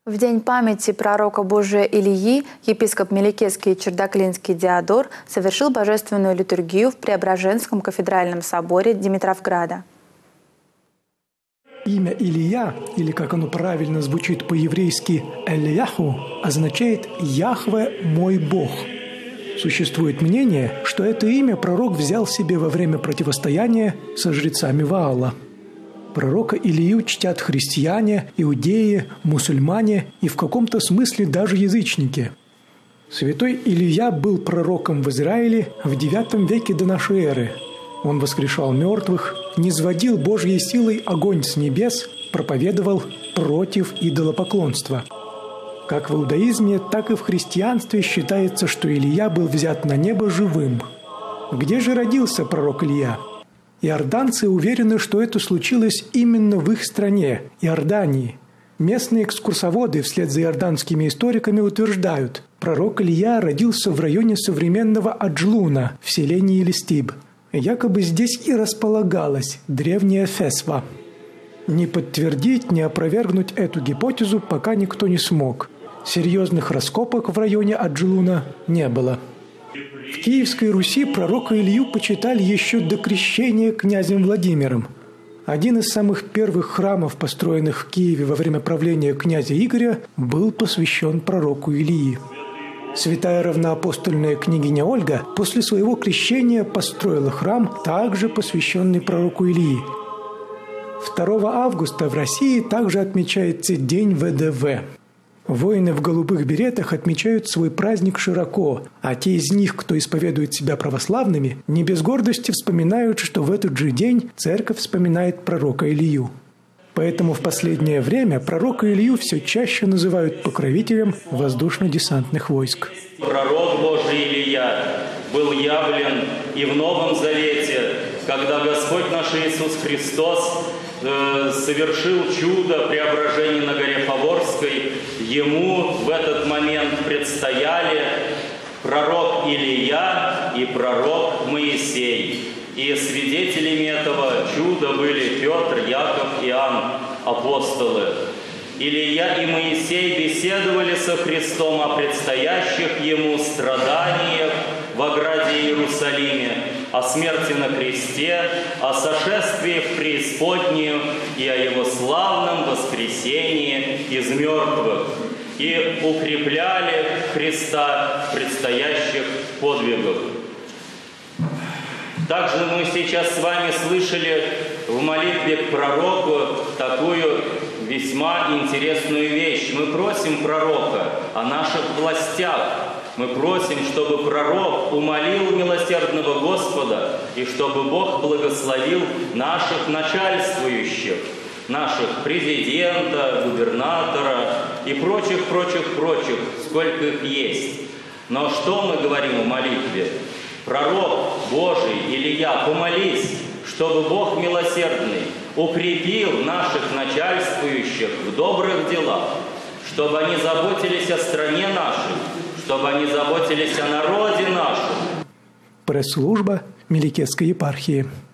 В день памяти пророка Божия Илии епископ Меликесский Чердаклинский Диодор совершил божественную литургию в Преображенском кафедральном соборе Димитровграда. Имя Илия, или как оно правильно звучит по-еврейски «Элияху», означает «Яхве – мой Бог». Существует мнение, что это имя пророк взял себе во время противостояния со жрецами Ваала. Пророка Илию чтят христиане, иудеи, мусульмане и в каком-то смысле даже язычники. Святой Илия был пророком в Израиле в IX веке до нашей эры. Он воскрешал мертвых, низводил Божьей силой огонь с небес, проповедовал против идолопоклонства. Как в иудаизме, так и в христианстве считается, что Илия был взят на небо живым. Где же родился пророк Илия? Иорданцы уверены, что это случилось именно в их стране, Иордании. Местные экскурсоводы вслед за иорданскими историками утверждают, пророк Илия родился в районе современного Аджлуна, в селении Листиб. Якобы здесь и располагалась древняя Фесва. Ни подтвердить, ни опровергнуть эту гипотезу пока никто не смог. Серьезных раскопок в районе Аджлуна не было. В Киевской Руси пророка Илью почитали еще до крещения князем Владимиром. Один из самых первых храмов, построенных в Киеве во время правления князя Игоря, был посвящен пророку Илии. Святая равноапостольная княгиня Ольга после своего крещения построила храм, также посвященный пророку Илии. 2 августа в России также отмечается День ВДВ. Воины в голубых беретах отмечают свой праздник широко, а те из них, кто исповедует себя православными, не без гордости вспоминают, что в этот же день церковь вспоминает пророка Илью. Поэтому в последнее время пророка Илью все чаще называют покровителем воздушно-десантных войск. Пророк Божий Илия был явлен и в Новом Завете, когда Господь наш Иисус Христос совершил чудо преображения на горе Фаворской. Ему в этот момент предстояли пророк Илия и пророк Моисей. И свидетелями этого чуда были Петр, Яков, Иоанн, апостолы. Илия и Моисей беседовали со Христом о предстоящих ему страданиях в ограде Иерусалиме, о смерти на кресте, о сошествии в преисподнюю и о его славном воскресении из мертвых, и укрепляли Христа в предстоящих подвигах. Также мы сейчас с вами слышали в молитве к пророку такую весьма интересную вещь. Мы просим пророка о наших властях. Мы просим, чтобы пророк умолил милосердного Господа и чтобы Бог благословил наших начальствующих, наших президента, губернатора и прочих, сколько их есть. Но что мы говорим в молитве? Пророк Божий Илия, помолись, чтобы Бог милосердный укрепил наших начальствующих в добрых делах, чтобы они заботились о стране нашей, чтобы они заботились о народе нашем. Пресс-служба Меликесской епархии.